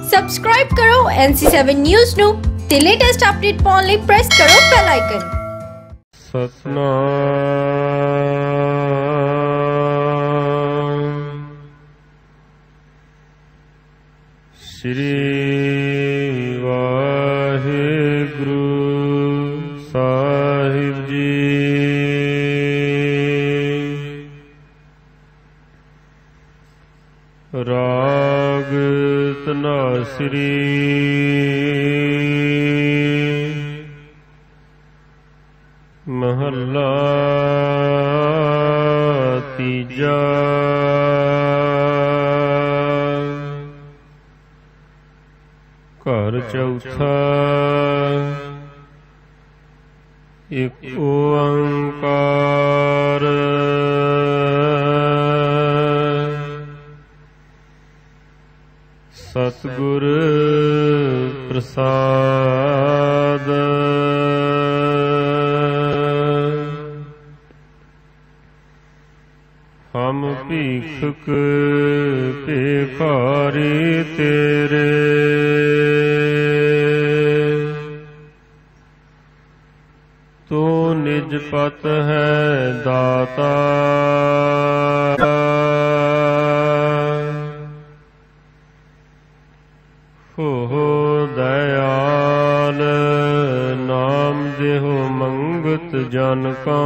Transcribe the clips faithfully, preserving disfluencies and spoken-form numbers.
Subscribe ਕਰੋ ਐਨ ਸੀ seven news ਨੂੰ ਤੇ ਲੇਟੈਸਟ ਅਪਡੇਟ ਪਾਉਣ ਲਈ ਪ੍ਰੈਸ ਕਰੋ ਬੈਲ ਆਈਕਨ। ਸਤਨਾਮ ਸ੍ਰੀ ਵਾਹਿਗੁਰੂ ਸਾਹਿਬ ਜੀ। ਰਾਗ ਧਨਾਸਰੀ ਮਹੱਲਾ ਤੀਜਾ। ਘਰ ਚੌਥਾ। ਇਕ ਓੰਕਾਰ ਸਤਿਗੁਰ ਪ੍ਰਸਾਦ। ਹਮ ਭੀਖਕ ਭਿਖਾਰੀ ਤੇਰੇ, ਤੂੰ ਨਿਜ ਪਤ ਹੈ ਦਾਤਾ। ਹੋ ਦਇਆਲ ਨਾਮ ਦੇਹੁ ਮੰਗਤ ਜਨ ਕਉ।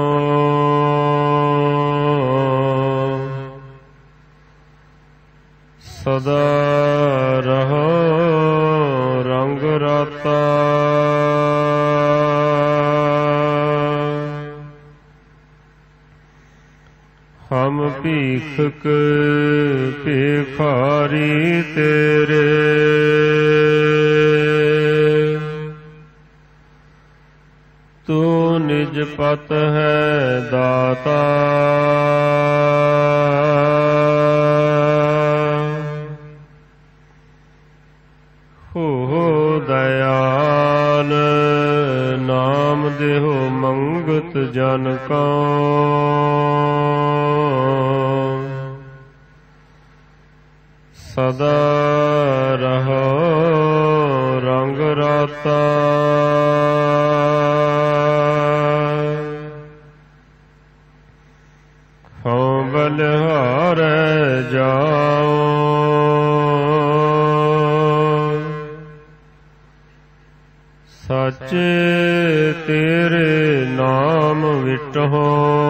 ਸਦਾ ਰਹੋ ਰੰਗ ਰਾਤਾ। ਹਮ ਭੀਖਕ ਭਿਖਾਰੀ ਤੇਰੇ, ਤੂੰ ਨਿਜ ਪਤ ਹੈ ਦਾਤਾ। ਹੋ ਦਇਆਲ ਨਾਮ ਦੇਹੁ ਮੰਗਤ ਜਨ ਕਉ। ਸਦਾ ਰਹੋ ਰੰਗ ਰਾਤਾ। ਹਉ ਬਲਿਹਾਰੈ ਜਾਉ, ਸਾਚੇ ਤੇਰੇ ਨਾਮ ਵਿਟਹੁ।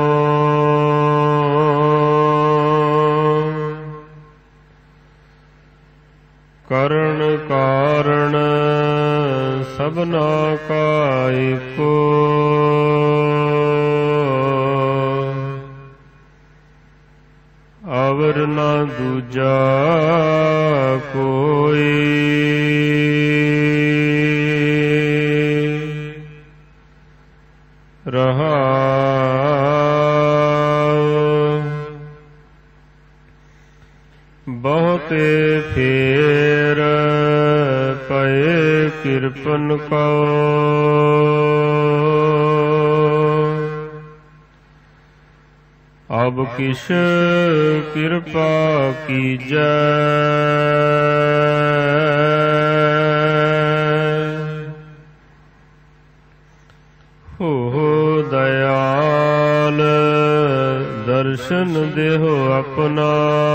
ਕਰਨ ਕਾਰਣ ਸਭਨਾ ਕਾ ਏਕੋ, ਅਵਰ ਨਾ ਦੂਜਾ ਕੋਈ। ਰਹਾਉ ਬਹੁਤੇ ਫੇਰ ਪਏ ਕਿਰਪਨ ਕਉ। ਅਬ ਕਿਛ ਕਿਰਪਾ ਕੀਜੈ, ਹੋ ਦਇਆਲ ਦਰਸ਼ਨ ਦੇਹੁ ਆਪਣਾ।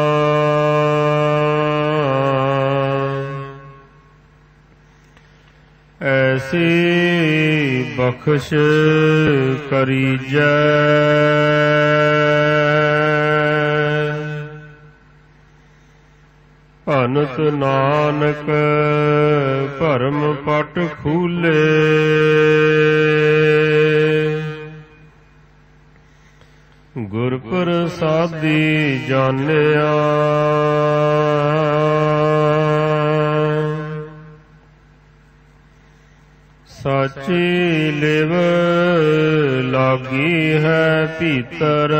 ਐਸੀ ਬਖਸ਼ ਕਰੀਜੈ, ਭਨਤ ਨਾਨਕ ਭਰਮ ਪਟ ਖੂਲੇ। ਗੁਰ ਪ੍ਰਸਾਦੀ ਜਾਣਿਆ, ਸਾਚੀ ਲਿਵ ਲਾਗੀ ਹੈ ਭੀਤਰ।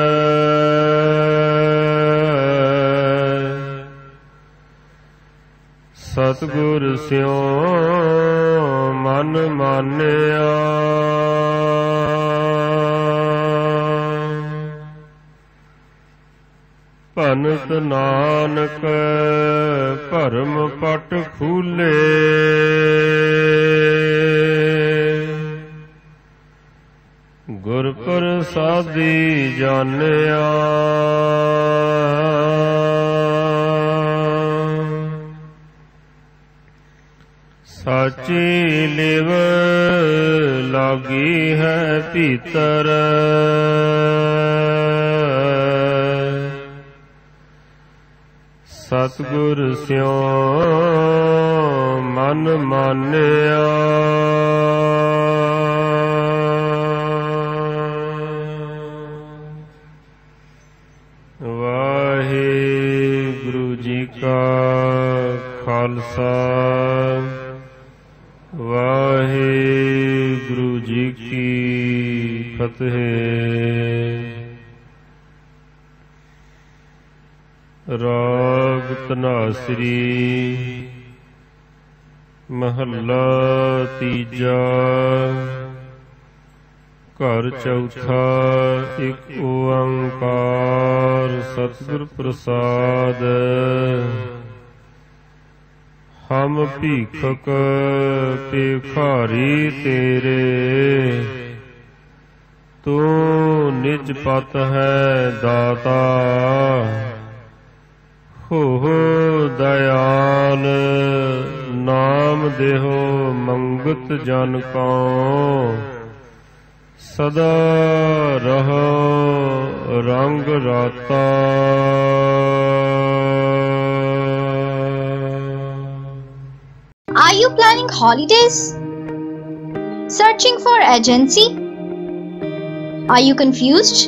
ਸਤਿਗੁਰ ਸਿਉ ਮਨ ਮਾਨਿਆ। ਭਨਤ ਅੰਮ੍ਰਿਤ ਨਾਨਕ ਭਰਮ ਪਟ ਖੂਲੇ। ਗੁਰ ਪ੍ਰਸਾਦੀ ਜਾਣਿਆ ਸਾਚੀ ਲਿਵ ਲਾਗੀ ਹੈ ਭੀਤਰ। ਸਤਿਗੁਰ ਸਿਉ ਮਨ ਮਾਨਿਆ। ਵਾਹਿਗੁਰੂ ਜੀ ਕਾ ਖਾਲਸਾ ਵਾਹਿਗੁਰੂ ਜੀ ਕੀ ਫਤਿਹ। ਰਾਗ ਧਨਾਸਰੀ ਮਹੱਲਾ ਤੀਜਾ। ਘਰ ਚੌਥਾ। ਇੱਕ ਓੰਕਾਰ ਸਤਿਗੁਰ ਪ੍ਰਸਾਦ। ਹਮ ਭੀਖਕ ਭਿਖਾਰੀ ਤੇਰੇ, ਤੂੰ ਨਿਜ ਪਤ ਹੈ ਦਾਤਾ। ਹੋ ਦਇਆਲ ਨਾਮ ਦੇਹੋ ਮੰਗਤ ਜਨ ਕੋ। ਸਦਾ ਰਹੋ ਰੰਗ ਰਾਤਾ। Are you planning holidays? Searching for agency? Are you confused?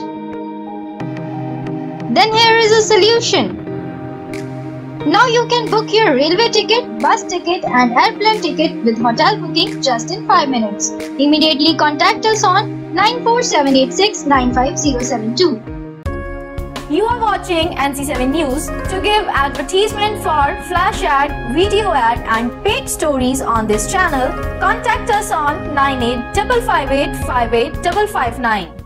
Then here is a solution. Now you can book your railway ticket, bus ticket and airplane ticket with hotel booking just in five minutes. Immediately contact us on nine four seven eight six nine five zero seven two. You are watching N C seven News. To give advertisement for flash ad, video ad and paid stories on this channel, contact us on nine eight five five eight five eight five five nine.